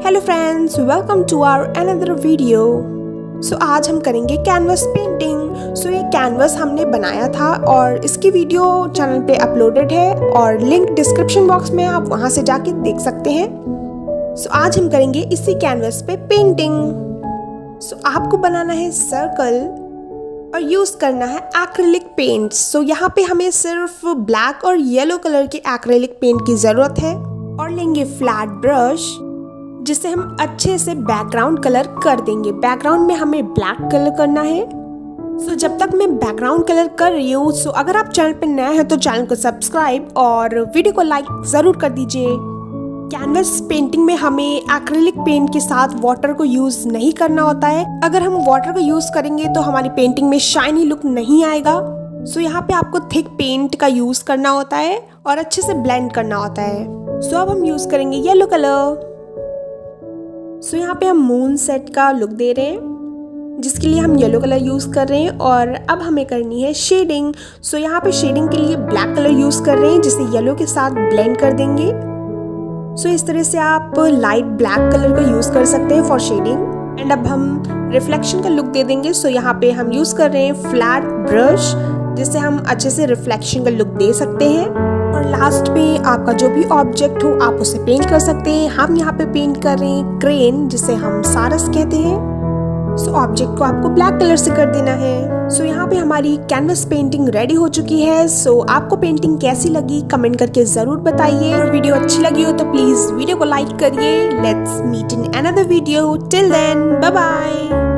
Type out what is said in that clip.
Hello friends, welcome to our another video. So आज हम करेंगे कैनवस पेंटिंग। सो ये कैनवस हमने बनाया था और इसकी वीडियो चैनल पे अपलोडेड है और लिंक डिस्क्रिप्शन बॉक्स में, आप वहां से जाके देख सकते हैं। सो आज हम करेंगे इसी कैनवस पे पेंटिंग। सो आपको बनाना है सर्कल और यूज़ करना है एक्रिलिक पेंट। सो यहाँ पे हमें सिर्फ ब्लैक और येलो कलर के एक्रिलिक पेंट की ज़रूरत है और लेंगे फ्लैट ब्रश जिससे हम अच्छे से बैकग्राउंड कलर कर देंगे। बैकग्राउंड में हमें ब्लैक कलर करना है। सो जब तक मैं बैकग्राउंड कलर कर रही हूँ, सो अगर आप चैनल पे नए हैं तो चैनल को सब्सक्राइब और वीडियो को लाइक ज़रूर कर दीजिए। कैनवस पेंटिंग में हमें एक्रिलिक पेंट के साथ वाटर को यूज़ नहीं करना होता है। अगर हम वाटर को यूज़ करेंगे तो हमारी पेंटिंग में शाइनी लुक नहीं आएगा। सो यहाँ पे आपको थिक पेंट का यूज़ करना होता है और अच्छे से ब्लेंड करना होता है। सो अब हम यूज़ करेंगे येलो कलर। सो यहाँ पे हम मून सेट का लुक दे रहे हैं जिसके लिए हम येलो कलर यूज़ कर रहे हैं। और अब हमें करनी है शेडिंग। सो यहाँ पे शेडिंग के लिए ब्लैक कलर यूज़ कर रहे हैं जिसे येलो के साथ ब्लेंड कर देंगे। सो इस तरह से आप लाइट ब्लैक कलर का यूज़ कर सकते हैं फॉर शेडिंग। एंड अब हम रिफ्लेक्शन का लुक दे देंगे। सो यहाँ पे हम यूज़ कर रहे हैं फ्लैट ब्रश जिससे हम अच्छे से रिफ्लेक्शन का लुक दे सकते हैं। और लास्ट में आपका जो भी ऑब्जेक्ट हो आप उसे पेंट कर सकते हैं। हम यहाँ पे पेंट कर रहे हैं क्रेन जिसे हम सारस कहते हैं। सो ऑब्जेक्ट को आपको ब्लैक कलर से कर देना है। सो यहाँ पे हमारी कैनवस पेंटिंग रेडी हो चुकी है। सो आपको पेंटिंग कैसी लगी कमेंट करके ज़रूर बताइए। और वीडियो अच्छी लगी हो तो प्लीज़ वीडियो को लाइक करिए। Let's meet in another video. Till then, bye bye.